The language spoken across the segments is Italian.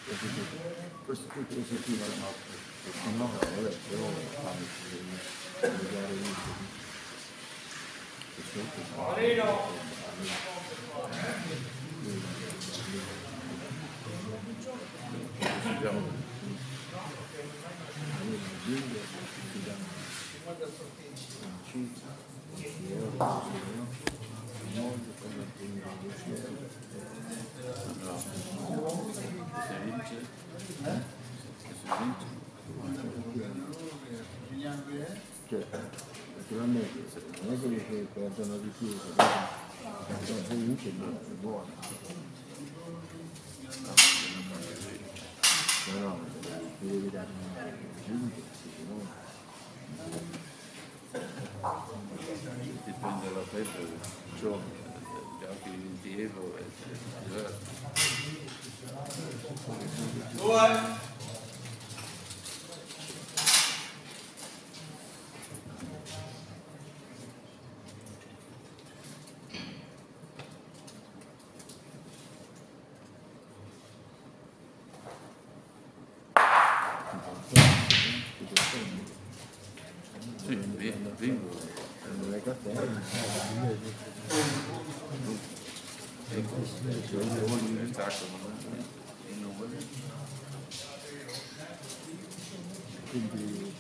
Questo qui proseguiva la notte, no, vabbè, però naturalmente non è che perdono di più, se vince è buono. No, devi dare una vinta, dipende dalla febbre, gli occhi di Diego è diverso. Sì, vengo. Non è caffè. Quindi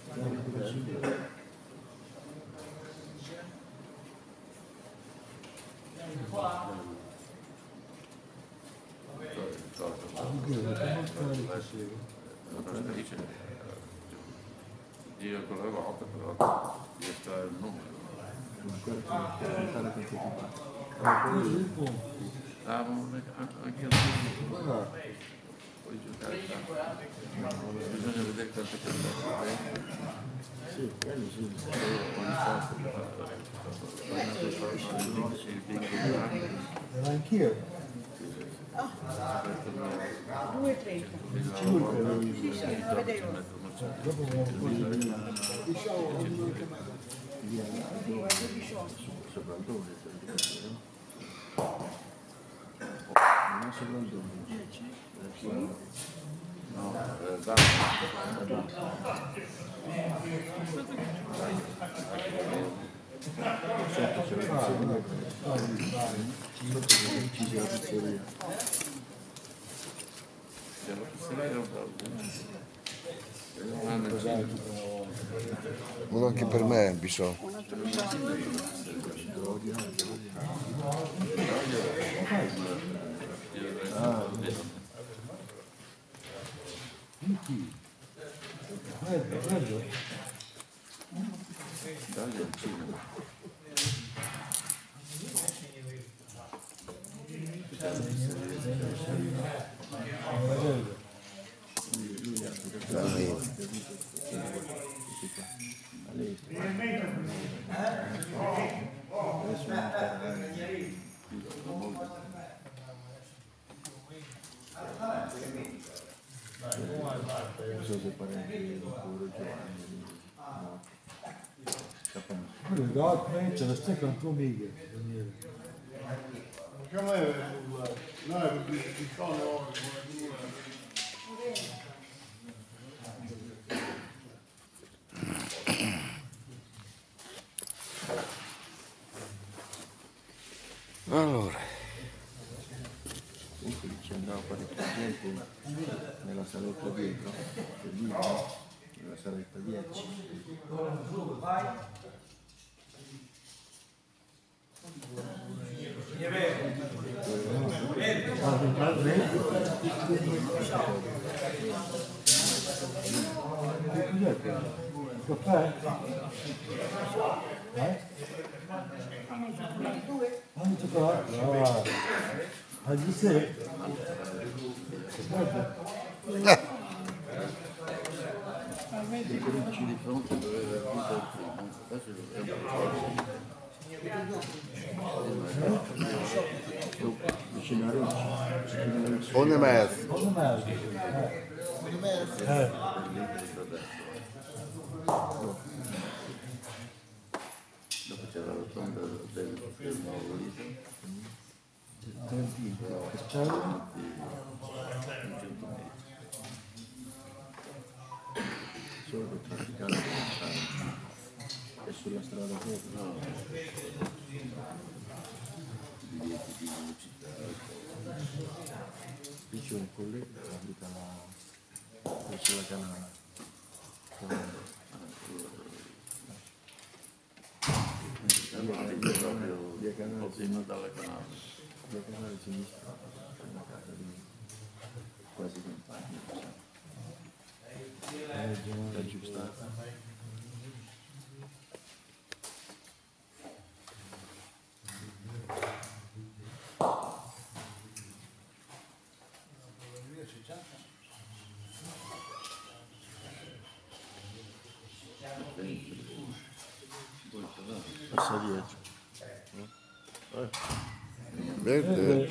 gira con la volta, però deve stare il numero. Anche il numero. Puoi giocare bisogna vedere quanto è andato. Sì, quello sì, anch'io. 2,30. Sì, sì, lo vedevo. Uno anche per me, bisogna. Ce la stai con tuo amico, Daniele. Allora, comunque ci andava parecchia gente nella saletta dietro, nella saletta dietro. Caffè? Hanno cioccolato? Ah, di sé? Ci di fronte doveva il primo, adesso è vicino a Ricci. on the math. Dopo c'era la rotonda del nuovo lì. solo per trafficare e sulla strada sopra. Qui c'è un collega che abita verso la canale. Via Canale sinistra, c'è una casa di quasi campagna, è aggiustata. Passa dietro. Verde.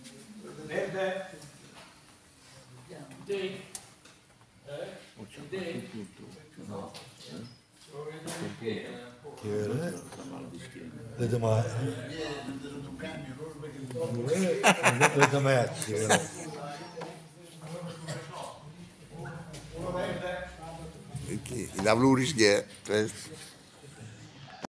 O c'è tutto. No. Le domani. Le domani. Chi? La Vluris chi è?